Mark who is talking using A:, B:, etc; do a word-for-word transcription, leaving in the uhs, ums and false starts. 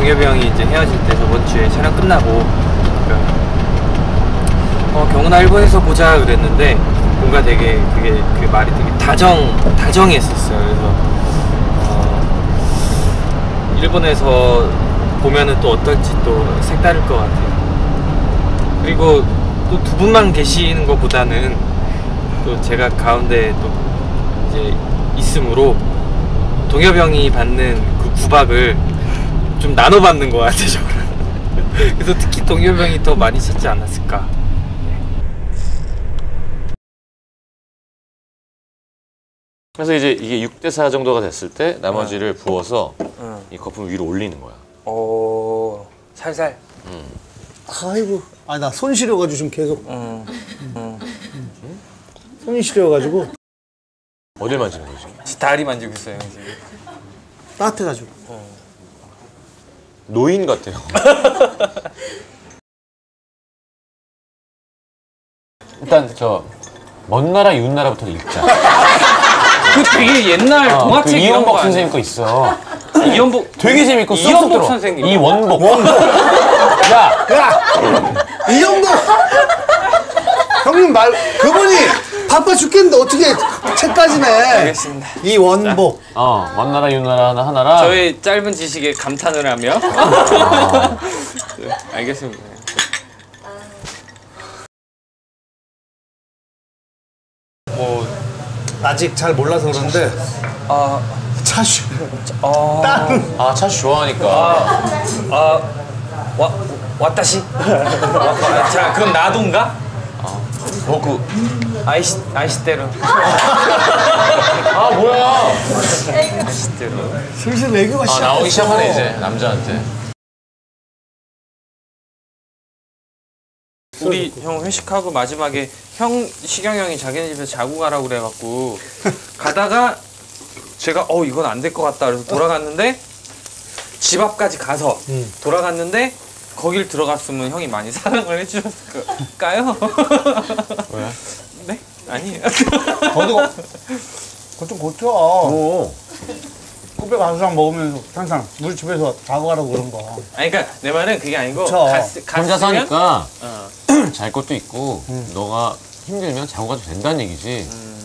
A: 동엽이 형이 이제 헤어질 때 저번 주에 촬영 끝나고 어 경훈아 일본에서 보자 그랬는데 뭔가 되게 그게 그 말이 되게 다정 다정했었어요. 그래서 어 일본에서 보면은 또 어떨지 또 색다를 것 같아요. 그리고 또 두 분만 계시는 것보다는 또 제가 가운데 또 이제 있으므로 동엽이 형이 받는 그 구박을 좀 나눠 받는 것 같아요, 저는. 그래서 특히 동엽이 형이 더 많이 찾지 않았을까. 네.
B: 그래서 이제 이게 육 대 사 정도가 됐을 때 나머지를
A: 응.
B: 부어서
A: 응.
B: 이 거품을 위로 올리는 거야.
A: 오, 살살.
B: 음.
C: 아이고, 아 나 손 시려가지고 지금 계속.
A: 응. 응.
C: 응. 손이 시려가지고.
B: 어딜 만지는 거지?
A: 다리 만지고 있어요, 지금.
C: 따뜻해가지고.
A: 어.
B: 노인 같아요. 일단 저 먼 나라 윤 나라부터 읽자.
A: 그 되게 옛날
B: 어,
A: 동화책
B: 그
A: 이런
B: 이원복
A: 거
B: 선생님 거 있어.
A: 이원복
B: 되게 재밌고 쏙쏙
A: 이원복
B: 들어.
A: 선생님.
B: 이원복. 야,
C: 야! 이영복! 형님 말, 그분이 바빠 죽겠는데 어떻게 책까지 내.
A: 알겠습니다.
C: 이원복.
B: 어, 먼 나라 윤 나라 하나 하나랑.
A: 저의 짧은 지식에 감탄을 하며.
B: 아.
A: 네, 알겠습니다. 뭐
C: 아직 잘 몰라서 그런데
A: 아,
C: 차슈.
A: 아,
C: 다른.
B: 아, 차 좋아하니까.
A: 아, 와, 왔다시? 와, 자, 그건 나도인가?
B: 뭐 그.
A: 아이시, 아이시대로.
B: 아, 뭐야.
A: 아이시대로.
C: 슬슬 애교가
B: 아,
C: 시작.
B: 나오기 시작하네, 이제. 남자한테.
A: 우리 형 회식하고 마지막에 형, 시경 형이 자기네 집에서 자고 가라고 그래갖고 가다가 제가 어 이건 안 될 것 같다 그래서 돌아갔는데 집 앞까지 가서
C: 음.
A: 돌아갔는데 거길 들어갔으면 형이 많이 사랑을 해주셨을까요?
B: 왜?
A: 네? 아니에요.
C: 어디가? 그거 좀 고쳐.
B: 뭐?
C: 꾸베 가수랑 먹으면서 항상 우리 집에서 자고 가라고 그런 거.
A: 아니 그러니까 내 말은 그게 아니고
C: 그쵸.
A: 갔,
B: 혼자
A: 갔으면
B: 사니까
A: 어.
B: 잘 것도 있고, 너가 힘들면 자고 가도 된다는 얘기지.
A: 음.